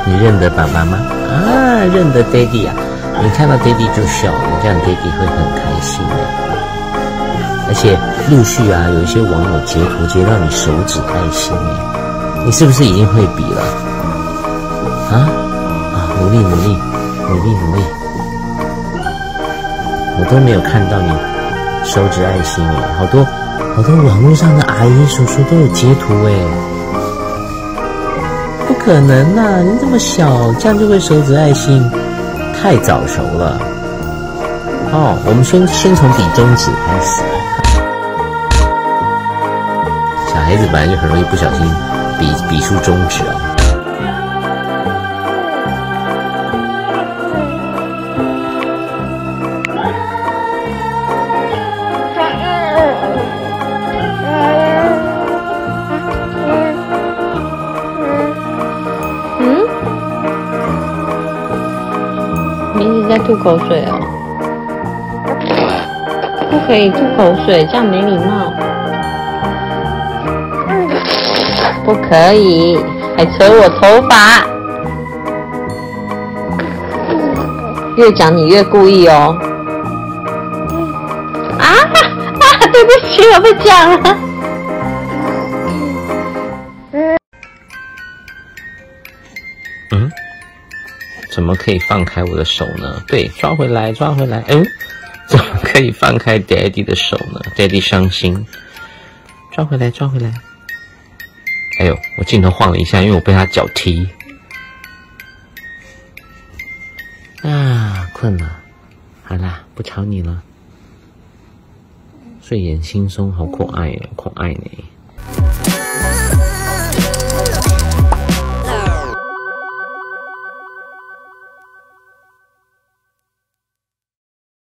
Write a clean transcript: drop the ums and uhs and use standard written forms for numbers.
你认得爸爸吗？啊，认得 Daddy 啊！你看到 Daddy 就笑，你这样 Daddy 会很开心的。而且陆续啊，有一些网友截图截到你手指爱心哎，你是不是已经会比了？努力！我都没有看到你手指爱心哎，好多网络上的阿姨叔叔都有截图哎。不可能啊！你这么小，这样就会手指爱心，太早熟了。我们先从比中指开始。小孩子本来就很容易不小心比出中指哦。 你一直在吐口水哦，不可以吐口水，这样没礼貌。不可以，还扯我头发。越讲你越故意哦。对不起，我被讲了。 怎么可以放开我的手呢？对，抓回来。怎么可以放开 Daddy 的手呢 ？Daddy 伤心。抓回来。哎呦，我镜头晃了一下，因为我被他脚踢。困了。好啦，不吵你了。睡眼惺忪，好可爱哦，可爱呢。